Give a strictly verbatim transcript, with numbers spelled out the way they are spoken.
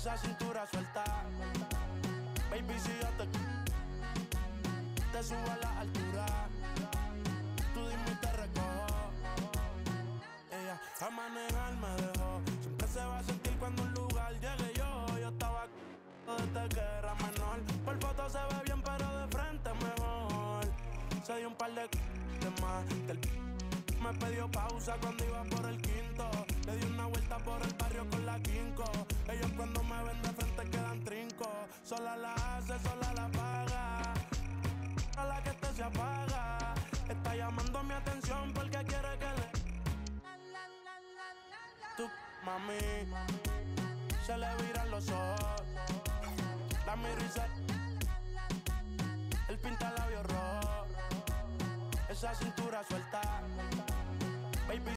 esa cintura suelta. Baby, si yo te te subo a la altura, tú dime y te recojo. Ella a manejar me dejó. Siempre se va a sentir cuando un lugar llegue yo. Yo estaba desde que era menor. Por foto se ve bien, pero de frente mejor. Se dio un par de más que el me pidió pausa cuando iba por el quinto. Le di una vuelta por el barrio con la quinco. Ellos cuando me ven de frente quedan trinco. Sola la hace, sola la paga. A la que este se apaga. Está llamando mi atención porque quiere que le... Tú, mami, se le viran los ojos. La miro y se... Él pinta labios rojos. Esa cintura suelta. Baby,